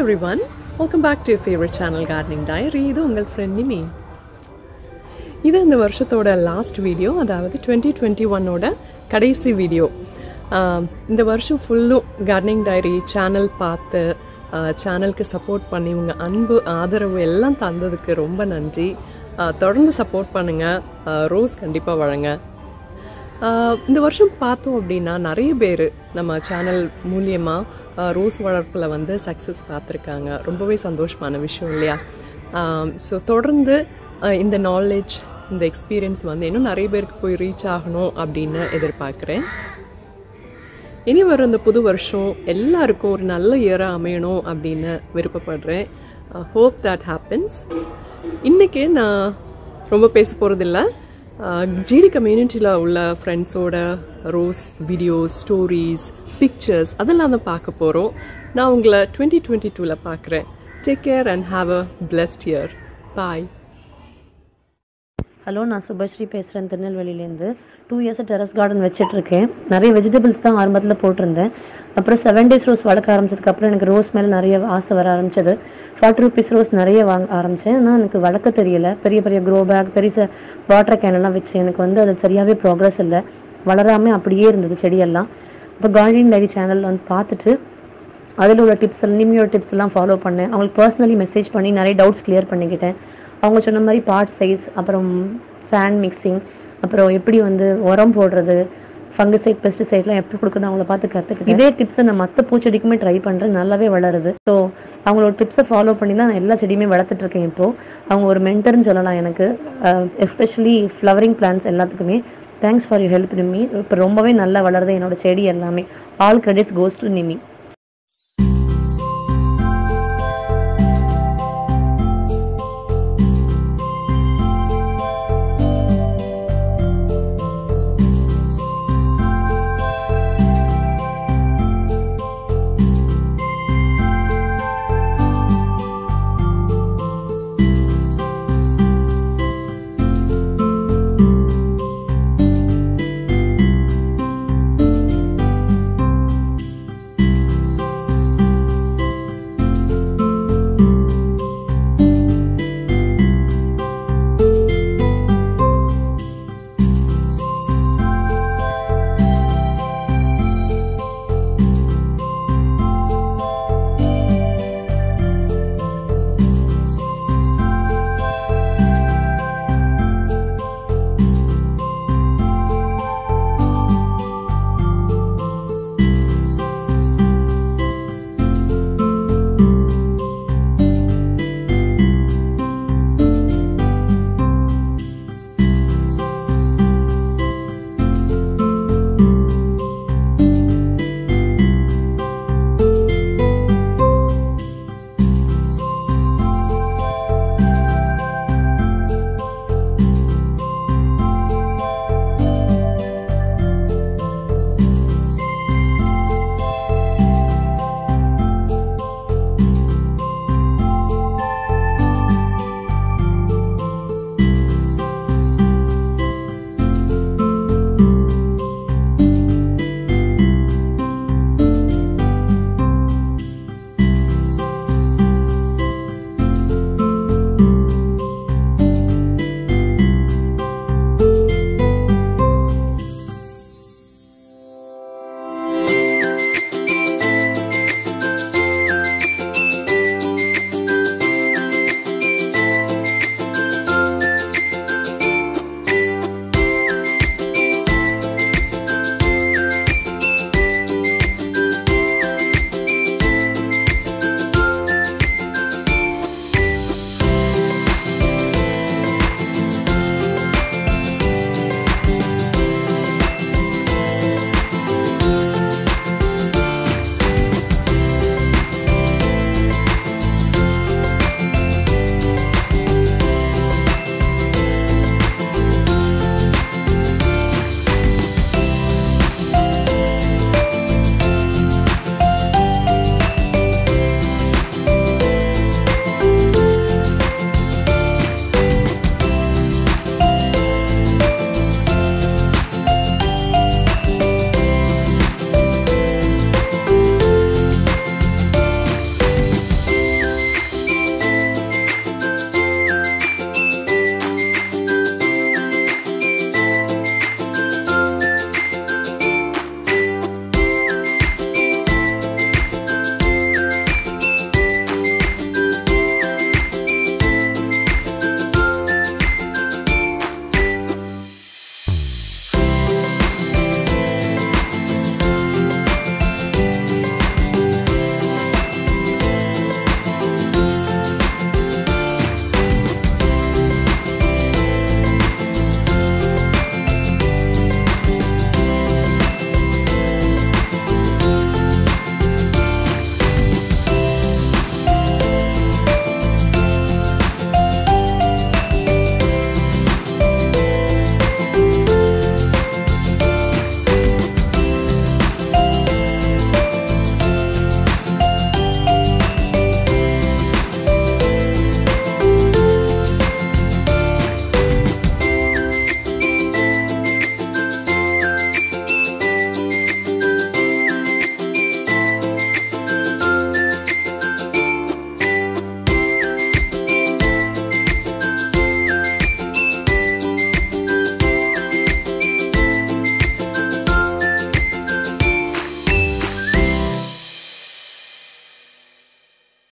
everyone, welcome back to your favorite channel Gardening Diary. இது உங்கள் friend Nimi. இது இந்த வருஷத்தோட லாஸ்ட் வீடியோ, அதாவது 2021 ஓட கடைசி வீடியோ. இந்த வருஷம் ஃபுல்லும் கார்டனிங் டைரி சேனல் பார்த்து சேனலுக்கு சப்போர்ட் பண்ணி உங்கள் அன்பு ஆதரவு எல்லாம் தந்ததுக்கு ரொம்ப நன்றி. தொடர்ந்து சப்போர்ட் பண்ணுங்கள், ரோஸ் கண்டிப்பாக வழங்க. இந்த வருஷம் பார்த்தோம் அப்படின்னா நிறைய பேர் நம்ம சேனல் மூலியமாக ரோஸ் வளர்ப்பில் வந்து சக்ஸஸ் பார்த்துருக்காங்க. ரொம்பவே சந்தோஷமான விஷயம் இல்லையா? ஸோ தொடர்ந்து இந்த நாலேஜ், இந்த எக்ஸ்பீரியன்ஸ் வந்து இன்னும் நிறைய பேருக்கு போய் ரீச் ஆகணும் அப்படின்னு எதிர்பார்க்குறேன். இனி வர இந்த புது வருஷம் எல்லாருக்கும் ஒரு நல்ல இயராக அமையணும் அப்படின்னு விருப்பப்படுறேன். Hope that happens. இன்றைக்கி நான் ரொம்ப பேச போகிறதில்ல. ஜிடி கம்யூனிட்டியில் உள்ள ஃப்ரெண்ட்ஸோட ரோஸ் வீடியோஸ், ஸ்டோரிஸ், பிக்சர்ஸ் அதெல்லாம் தான் பார்க்க போகிறோம். நான் உங்களை 2022 பார்க்குறேன். Take care and have a blessed year. Bye. Hello, நான் சுபஸ்ரீ பேசுகிறேன் திருநெல்வேலியிலேருந்து. 2 இயர்ஸாக டெரஸ் கார்டன் வச்சிட்ருக்கேன். நிறைய வெஜிடபிள்ஸ் தான் ஆரம்பத்தில் போட்டிருந்தேன். அப்புறம் 7 days ரோஸ் வளர்க்க ஆரம்பிச்சதுக்கப்புறம் எனக்கு ரோஸ் மேலே நிறைய ஆசை வர ஆரம்பிச்சது. 40 rupees ரோஸ் நிறைய வாங்க ஆரம்பித்தேன். ஆனால் எனக்கு வளர்க்க தெரியல. பெரிய பெரிய க்ரோ பேக், பெரிய வாட்டர் கேனெல்லாம் வச்சு எனக்கு வந்து அது சரியாகவே ப்ராக்ரஸ் இல்லை. வளராமல் அப்படியே இருந்தது செடியெல்லாம். இப்போ கார்டனிங் டைரி சேனலில் வந்து பார்த்துட்டு அதில் உள்ள டிப்ஸ் எல்லாம், நிமியோட டிப்ஸ் எல்லாம் ஃபாலோ பண்ணேன். அவங்களுக்கு பர்சனலி மெசேஜ் பண்ணி நிறைய டவுட்ஸ் கிளியர் பண்ணிக்கிட்டேன். அவங்க சொன்ன மாதிரி பாட் சைஸ், அப்புறம் சாண்ட் மிக்சிங், அப்புறம் எப்படி வந்து உரம் போடுறது, ஃபங்கசைட், பெஸ்டிசைட்லாம் எப்படி கொடுக்குறது அவங்கள பார்த்து கற்றுக்கிட்டேன். இதே டிப்ஸை நான் மற்ற பூச்செடிக்குமே ட்ரை பண்ணுறேன். நல்லாவே வளருது. ஸோ அவங்களோட டிப்ஸை ஃபாலோ பண்ணி தான் நான் எல்லா செடியுமே வளர்த்துட்ருக்கேன். இப்போது அவங்க ஒரு மென்டர்னு சொல்லலாம் எனக்கு, எஸ்பெஷலி ஃப்ளவரிங் பிளான்ட்ஸ் எல்லாத்துக்குமே. Thanks for your help Nimi. இப்போ ரொம்பவே நல்லா வளருது என்னோட செடி எல்லாமே. All credits goes to Nimi.